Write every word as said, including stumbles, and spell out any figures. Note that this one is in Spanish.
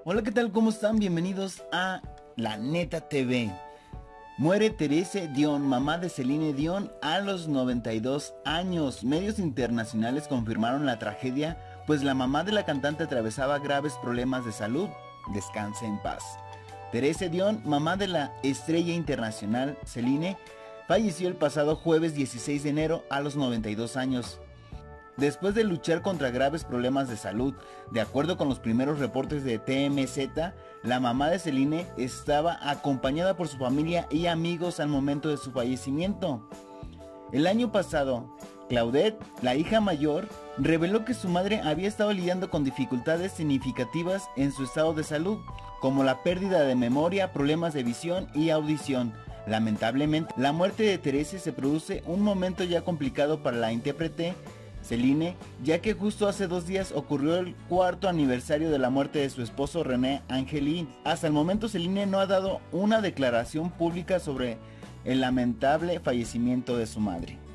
Hola, ¿qué tal? ¿Cómo están? Bienvenidos a La Neta T V. Muere Terese Dion, mamá de Celine Dion, a los noventa y dos años. Medios internacionales confirmaron la tragedia, pues la mamá de la cantante atravesaba graves problemas de salud. Descanse en paz. Terese Dion, mamá de la estrella internacional Celine, falleció el pasado jueves dieciséis de enero a los noventa y dos años. Después de luchar contra graves problemas de salud. De acuerdo con los primeros reportes de T M Z, la mamá de Celine estaba acompañada por su familia y amigos al momento de su fallecimiento. El año pasado, Claudette, la hija mayor, reveló que su madre había estado lidiando con dificultades significativas en su estado de salud, como la pérdida de memoria, problemas de visión y audición. Lamentablemente, la muerte de Terese se produce un momento ya complicado para la intérprete Celine, ya que justo hace dos días ocurrió el cuarto aniversario de la muerte de su esposo René Angeli. Hasta el momento Celine no ha dado una declaración pública sobre el lamentable fallecimiento de su madre.